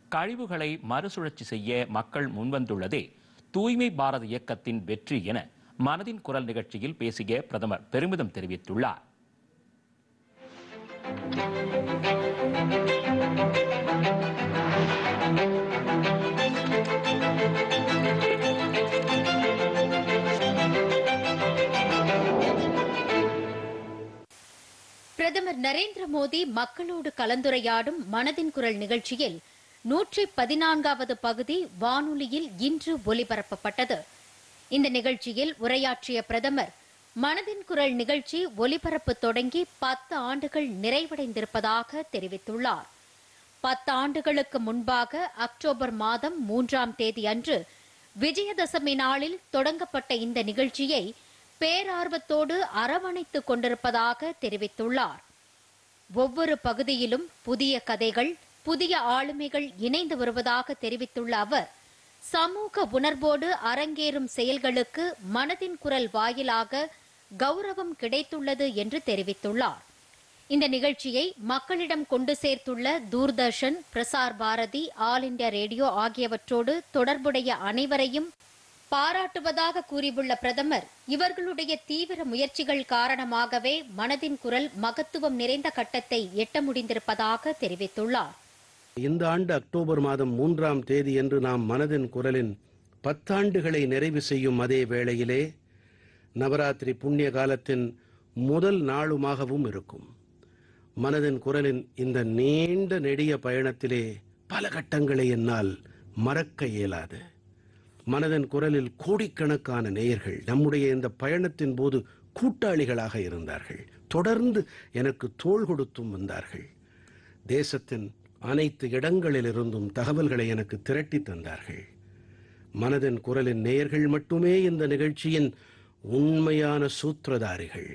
கழிவுகளை மறுசுழற்சி செய்ய மக்கள் முன்வந்துள்ளதே தூய்மை பாரத இயக்கத்தின் வெற்றி என மனதின் குரல் நிகழ்ச்சியில் பேசிய பிரதமர் பெருமிதம் தெரிவித்துள்ளார். பிரதமர் நரேந்திர மோடி மக்களோடு கலந்துரையாடும் மனதின் குரல் நிகழ்ச்சியில் 114வது பகுதி வானொலியில் இன்று ஒலிபரப்பப்பட்டது. இந்த நிகழ்ச்சியில் உரையாற்றிய பிரதமர் மனதின் குரல் நிகழ்ச்சி ஒலிபரப்பு தொடங்கி 10 ஆண்டுகள் நிறைவடைந்திருப்பதாக தெரிவித்துள்ளார். 10 ஆண்டுகளுக்கு முன்பாக அக்டோபர் மாதம் 3ஆம் தேதி அன்று விஜயதசமி நாளில் தொடங்கப்பட்ட இந்த நிகழ்ச்சியை பேரார்வத்தோடு அரவணைத்துக் கொண்டிருப்பதாக தெரிவித்துள்ளார். ஒவ்வொரு பகுதியிலும் புதிய கதைகள், புதிய ஆளுமைகள் இணைந்து வருவதாக தெரிவித்துள்ள அவர், சமூக உணர்வோடு அரங்கேறும் செயல்களுக்கு மனதின் குரல் வாயிலாக கௌரவம் கிடைத்துள்ளது என்று தெரிவித்துள்ளார். இந்த நிகழ்ச்சியை மக்களிடம் கொண்டு சேர்த்துள்ள Doordarshan, Prasar Bharati, All India Radio ஆகியவற்றோடு தொடர்புடைய அனைவரையும் பாராட்டுவதாக கூறியுள்ள பிரதமர், இவர்களுடைய தீவிர முயற்சிகள் காரணமாகவே மனதின் குரல் மகத்துவம் நிறைந்த கட்டத்தை எட்ட முடிந்திருப்பதாக தெரிவித்துள்ளார். இந்த ஆண்டு அக்டோபர் மாதம் 3ஆம் தேதி என்று நாம் மனதின் குரலின் 10 ஆண்டுகளை நிறைவு செய்யும் அதே வேளையிலே நவராத்திரி புண்ணிய காலத்தின் முதல் நாளுமாகவும் இருக்கும். மனதின் குரலின் இந்த நீண்ட நெடிய பயணத்திலே பல கட்டங்களை என்னால் மறக்க இயலாது. மனதின் குரலில் கோடிக்கணக்கான நேயர்கள் நம்முடைய இந்த பயணத்தின் போது கூட்டாளிகளாக இருந்தார்கள். தொடர்ந்து எனக்கு தோள் கொடுத்தும் வந்தார்கள். தேசத்தின் அனைத்து இடங்களிலிருந்தும் தகவல்களை எனக்கு திரட்டி தந்தார்கள். மனதின் குரலின் நேயர்கள் மட்டுமே இந்த நிகழ்ச்சியின் உண்மையான சூத்திரதாரிகள்.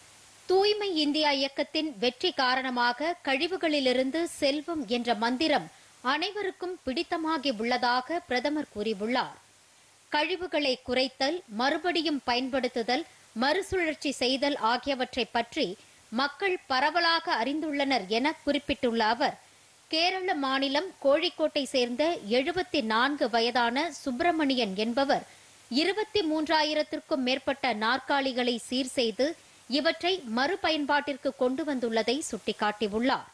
தூய்மை இந்தியா இயக்கத்தின் வெற்றி காரணமாக கழிவுகளிலிருந்து செல்வம் என்ற மந்திரம் அனைவருக்கும் பிடித்தமாகி உள்ளதாக பிரதமர் கூறியுள்ளார். கழிவுகளை குறைத்தல், மறுபடியும் பயன்படுத்துதல், மறுசுழற்சி செய்தல் ஆகியவற்றை பற்றி மக்கள் பரவலாக அறிந்துள்ளனர் என குறிப்பிட்டுள்ள அவர், கேரள மாநிலம் கோழிக்கோட்டை சேர்ந்த 74 வயதான சுப்பிரமணியன் என்பவர் 23,000க்கும் மேற்பட்ட நாற்காலிகளை சீர் செய்து இவற்றை மறுபயன்பாட்டிற்கு கொண்டு வந்துள்ளதை சுட்டிக்காட்டியுள்ளார்.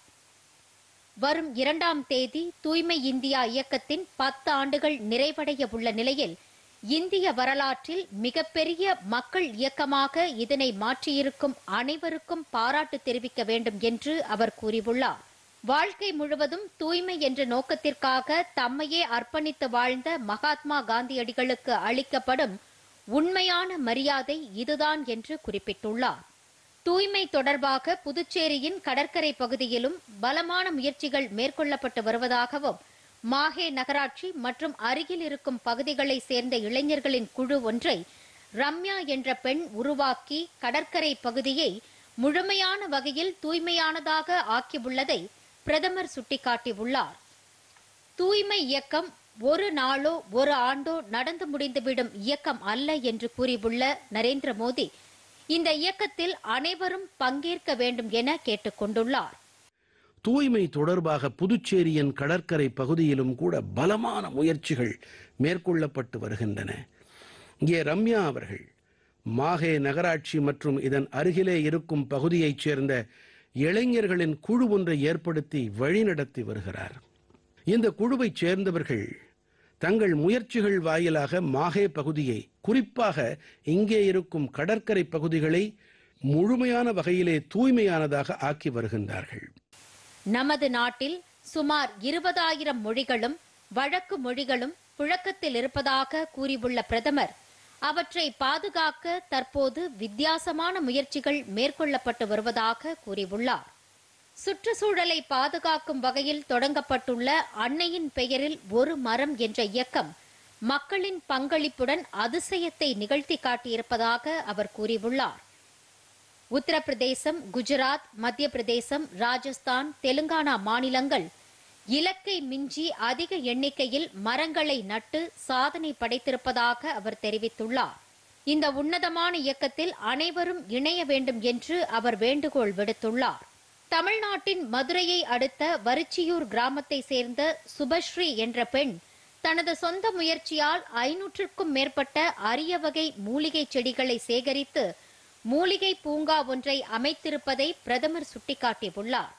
வரும் 2ஆம் தேதி தூய்மை இந்தியா இயக்கத்தின் 10 ஆண்டுகள் நிறைவடைய உள்ள நிலையில் இந்திய வரலாற்றில் மிகப்பெரிய மக்கள் இயக்கமாக இதனை மாற்றியிருக்கும் அனைவருக்கும் பாராட்டு தெரிவிக்க வேண்டும் என்று அவர் கூறியுள்ளார். வாழ்க்கை முழுவதும் தூய்மை என்ற நோக்கத்திற்காக தம்மையே அர்ப்பணித்து வாழ்ந்த மகாத்மா காந்தியடிகளுக்கு அளிக்கப்படும் உண்மையான மரியாதை இதுதான் என்று குறிப்பிட்டுள்ளார். தூய்மை தொடர்பாக புதுச்சேரியின் கடற்கரை பகுதியிலும் பலமான முயற்சிகள் மேற்கொள்ளப்பட்டு வருவதாகவும், மாஹே நகராட்சி மற்றும் அருகில் இருக்கும் பகுதிகளை சேர்ந்த இளைஞர்களின் குழு ஒன்றை ரம்யா என்ற பெண் உருவாக்கி கடற்கரை பகுதியை முழுமையான வகையில் தூய்மையானதாக ஆக்கியுள்ளதை பிரதமர் சுட்டிக்காட்டியுள்ளார். தூய்மை இயக்கம் ஒரு நாளோ ஒரு ஆண்டோ நடந்து முடிந்துவிடும் இயக்கம் அல்ல என்று கூறியுள்ள நரேந்திர மோடி, இந்த இயக்கத்தில் அனைவரும் பங்கேற்க வேண்டும் என கேட்டுக் கொண்டுள்ளார். தூய்மை தொடர்பாக புதுச்சேரியின் கடற்கரை பகுதியிலும் கூட பலமான முயற்சிகள் மேற்கொள்ளப்பட்டு வருகின்றன. இங்கே ரம்யா அவர்கள் மாஹே நகராட்சி மற்றும் இதன் அருகிலே இருக்கும் பகுதியைச் சேர்ந்த இளைஞர்களின் குழு ஒன்றை ஏற்படுத்தி வழிநடத்தி வருகிறார். இந்த குழுவைச் சேர்ந்தவர்கள் தங்கள் முயற்சிகள் வாயிலாக மாஹே பகுதியை, குறிப்பாக இங்கே இருக்கும் கடற்கரை பகுதிகளை முழுமையான வகையிலே தூய்மையானதாக ஆக்கி வருகின்றார்கள். நமது நாட்டில் சுமார் 20,000 மொழிகளும் வழக்கு மொழிகளும் புழக்கத்தில் இருப்பதாக கூறியுள்ள பிரதமர், அவற்றை பாதுகாக்க தற்போது வித்தியாசமான முயற்சிகள் மேற்கொள்ளப்பட்டு வருவதாக கூறியுள்ளார். சுற்றுச்சூழலை பாதுகாக்கும் வகையில் தொடங்கப்பட்டுள்ள அன்னையின் பெயரில் ஒரு மரம் என்ற இயக்கம் மக்களின் பங்களிப்புடன் அதிசயத்தை நிகழ்த்தி காட்டியிருப்பதாக அவர் கூறியுள்ளார். உத்தரப்பிரதேசம், குஜராத், மத்திய பிரதேசம், ராஜஸ்தான், தெலுங்கானா மாநிலங்கள் இலக்கை மிஞ்சி அதிக எண்ணிக்கையில் மரங்களை நட்டு சாதனை படைத்திருப்பதாக அவர் தெரிவித்துள்ளார். இந்த உன்னதமான இயக்கத்தில் அனைவரும் இணைய வேண்டும் என்று அவர் வேண்டுகோள் விடுத்துள்ளார். தமிழ்நாட்டின் மதுரையை அடுத்த வரிச்சியூர் கிராமத்தை சேர்ந்த சுபஸ்ரீ என்ற பெண் தனது சொந்த முயற்சியால் 500க்கும் மேற்பட்ட அரிய வகை மூலிகை செடிகளை சேகரித்து மூலிகை பூங்கா ஒன்றை அமைத்திருப்பதை பிரதமர் சுட்டிக்காட்டியுள்ளார்.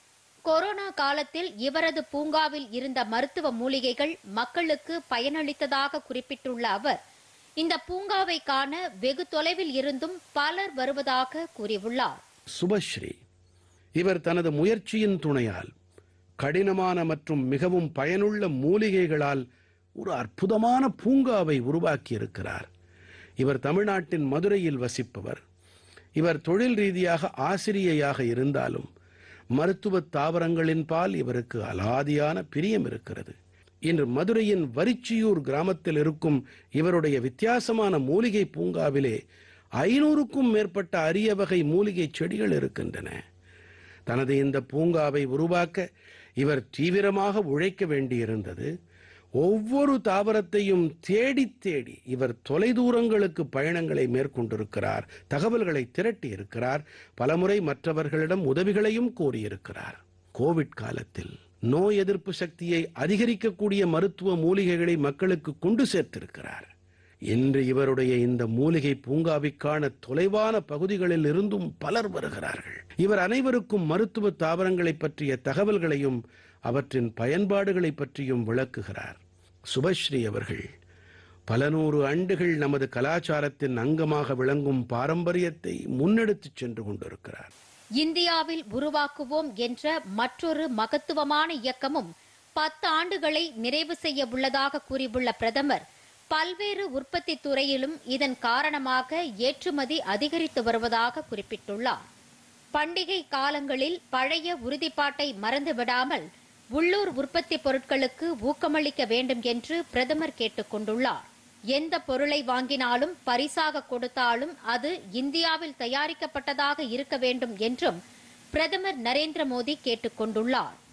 கொரோனா காலத்தில் இவரது பூங்காவில் இருந்த மருத்துவ மூலிகைகள் மக்களுக்கு பயனளித்ததாக குறிப்பிட்டுள்ள அவர், இந்த பூங்காவை காண வெகு தொலைவில் இருந்தும் பலர் வருவதாக கூறியுள்ளார். சுபஸ்ரீ இவர் தனது முயற்சியின் துணையால் கடினமான மற்றும் மிகவும் பயனுள்ள மூலிகைகளால் ஒரு அற்புதமான பூங்காவை உருவாக்கி இருக்கிறார். இவர் தமிழ்நாட்டின் மதுரையில் வசிப்பவர். இவர் தொழில் ரீதியாக ஆசிரியையாக இருந்தாலும் மருத்துவ தாவரங்களின் பால் இவருக்கு அலாதியான பிரியம் இருக்கிறது. இன்று மதுரையின் வரிச்சியூர் கிராமத்தில் இருக்கும் இவருடைய வித்தியாசமான மூலிகை பூங்காவிலே 500க்கும் மேற்பட்ட அரிய வகை மூலிகை செடிகள் இருக்கின்றன. தனது இந்த பூங்காவை உருவாக்க இவர் தீவிரமாக உழைக்க வேண்டியிருந்தது. ஒவ்வொரு தாவரத்தையும் தேடி தேடி இவர் தொலைதூரங்களுக்கு பயணங்களை மேற்கொண்டிருக்கிறார், தகவல்களை திரட்டி இருக்கிறார், பலமுறை மற்றவர்களிடம் உதவிகளையும் கோரியிருக்கிறார். கோவிட் காலத்தில் நோய் எதிர்ப்பு சக்தியை அதிகரிக்கக்கூடிய மருத்துவ மூலிகைகளை மக்களுக்கு கொண்டு சேர்த்திருக்கிறார். இன்று இவருடைய இந்த மூலிகை பூங்காவிற்கான தொலைவான பகுதிகளில் இருந்தும் பலர் வருகிறார்கள். இவர் அனைவருக்கும் மருத்துவ தாவரங்களை பற்றிய தகவல்களையும் அவற்றின் பயன்பாடுகளை பற்றியும் விளக்குகிறார். சுபஸ்ரீ அவர்கள் பல நூறு ஆண்டுகள் நமது கலாச்சாரத்தின் அங்கமாக விளங்கும் பாரம்பரியத்தை முன்னெடுத்துச் சென்று கொண்டிருக்கிறார். இந்தியாவில் உருவாக்குவோம் என்ற மற்றொரு மகத்துவமான இயக்கமும் 10 ஆண்டுகளை நிறைவு செய்ய உள்ளதாக கூறியுள்ள பிரதமர், பல்வேறு உற்பத்தி துறையிலும் இதன் காரணமாக ஏற்றுமதி அதிகரித்து வருவதாக குறிப்பிட்டுள்ளார். பண்டிகை காலங்களில் பழைய உறுதிப்பாட்டை மறந்துவிடாமல் உள்ளூர் உற்பத்தி பொருட்களுக்கு ஊக்கமளிக்க வேண்டும் என்று பிரதமர் கேட்டுக் கொண்டுள்ளார். எந்த பொருளை வாங்கினாலும் பரிசாக கொடுத்தாலும் அது இந்தியாவில் தயாரிக்கப்பட்டதாக இருக்க வேண்டும் என்றும் பிரதமர் நரேந்திர மோடி கேட்டுக் கொண்டுள்ளார்.